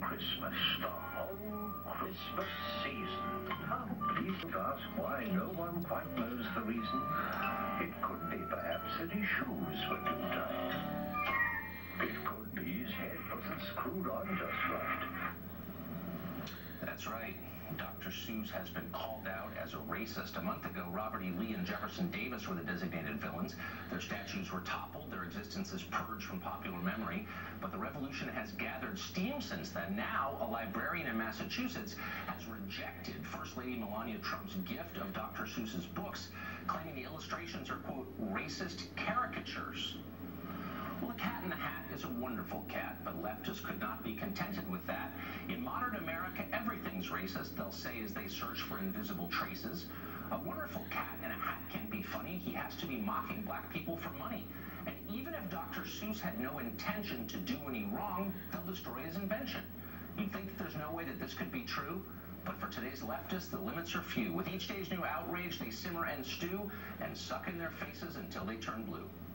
Christmas, the whole Christmas season. How please would ask why no one quite knows the reason. It could be perhaps that his shoes were too tight. It could be his head wasn't screwed on just right. That's right. Dr. Seuss has been called out as a racist. A month ago, Robert E. Lee and Jefferson Davis were the designated villains. Their statues were toppled, their existences purged from popular memory. But the revolution has gathered steam since then. Now, a librarian in Massachusetts has rejected First Lady Melania Trump's gift of Dr. Seuss's books, claiming the illustrations are, quote, racist caricatures. Well, the Cat in the Hat is a wonderful cat, but leftists could not be contented with that. In modern America, everything's racist, they'll say as they search for invisible traces. A wonderful cat in a hat can't be funny. He has to be mocking black people for money. And even if Dr. Seuss had no intention to do any wrong, they'll destroy his invention. You'd think that there's no way that this could be true? But for today's leftists, the limits are few. With each day's new outrage, they simmer and stew and suck in their faces until they turn blue.